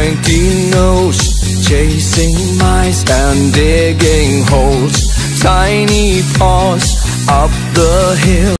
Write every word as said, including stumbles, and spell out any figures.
pointy nose, chasing mice and digging holes, tiny paws up the hill.